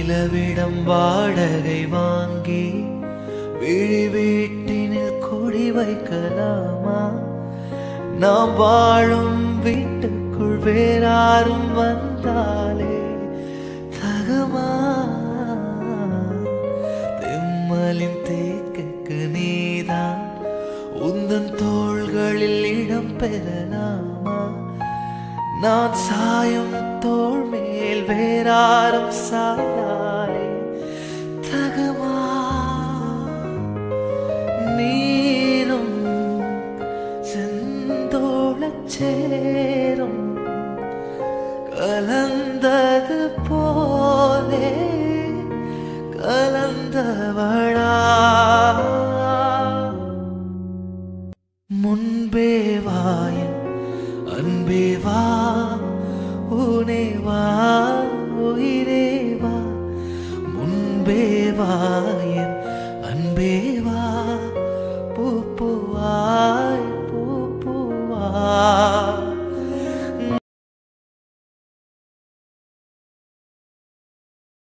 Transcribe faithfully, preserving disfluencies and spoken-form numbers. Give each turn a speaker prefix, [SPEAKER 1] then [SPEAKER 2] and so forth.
[SPEAKER 1] நிலவிடம் வாடகை வாங்கி விழி வீட்டினில் குடி வைக்கலாமா? நாம் வாழும் வீட்டுக்குள் வேறாரும் வந்தாலே தகமா? தெம்மலின் தேக்கு நீதான் உந்தன் தோள்களில் இடம் பெறலாமா? நான் சாயும் தோள் மேல் வேறாரும் சாயாலே தகமா? நீரும் செந்தோளச் சேரும் கலந்தது போலே கலந்தவளா? முன்பே வாயன் அன்பே வா, உனே வா, உயிரே வா, முன்பே வாயன்